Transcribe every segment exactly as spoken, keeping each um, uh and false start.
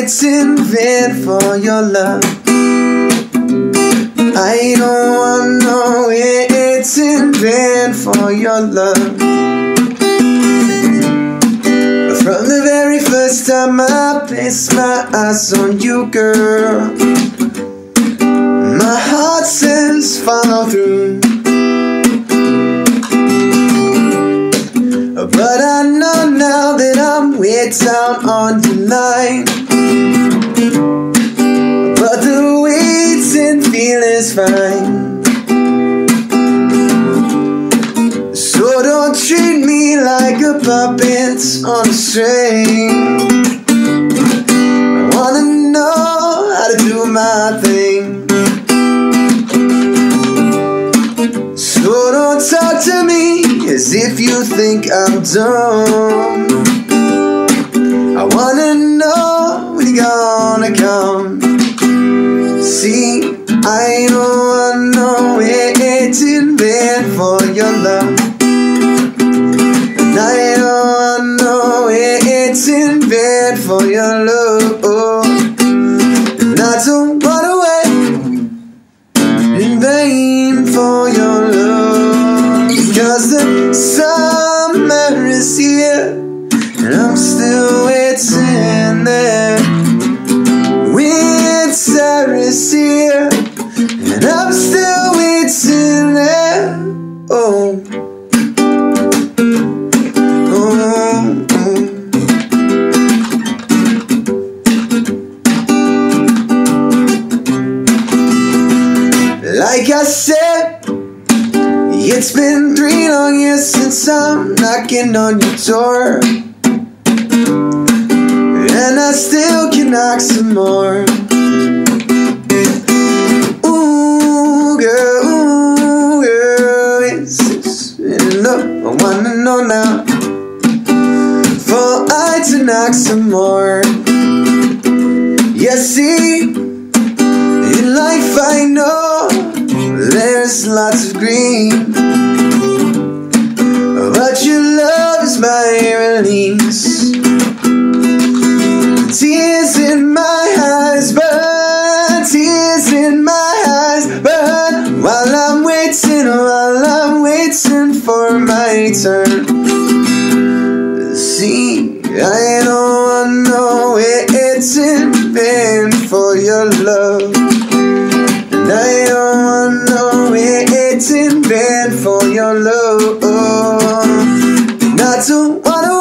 it's in vain for your love. I don't want no it's in vain for your love. From the very first time I placed my eyes on you, girl, my heart says follow through. But I know now that I'm way down on your line. But the waiting feeling's fine. So don't treat me like a puppet on a string. I wanna know how to do my thing. So don't talk to me as if you think I'm dumb. I wanna know when you're gonna come. See, I don't want no waiting bed for your love. And I don't want no waiting bed for your love. And I don't wanna wait in vain for your love. Cause the summer is here and I'm still waiting there. Winter is here and I'm still waiting there. Oh, oh, oh. Like I said, it's been three long years since I'm knocking on your door, and I still can knock some more. Ooh, girl, ooh, girl, is this enough? I wanna know now, for I to knock some more. Yeah, see, in life I know there's lots of green, but your love is my release. Tears in my eyes burn, tears in my eyes burn, while I'm waiting, while I'm waiting for my turn. See, I don't want no waiting vain for your love. And I don't want no waiting vain for your love. And I don't wanna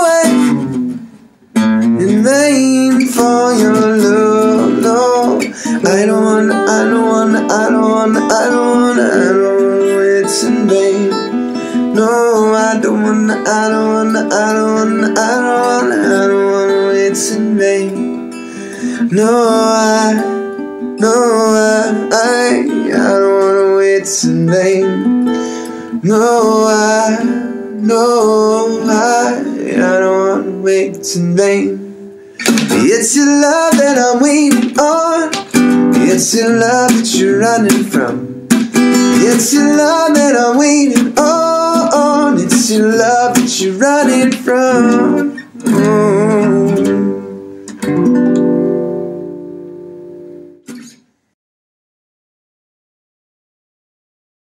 wait in vain for your love. No, I don't wanna, I don't wanna, I don't wanna, I don't wanna, I don't wanna wait in vain. No, I don't wanna, I don't wanna, I don't wanna, I don't wanna, I don't wanna wait in vain. No, I No, I, I, I don't wanna wait in vain. No, I, no, I, I don't wanna wait in vain. It's your love that I'm waiting on. It's your love that you're running from. It's your love that I'm waiting on. It's your love that you're running from.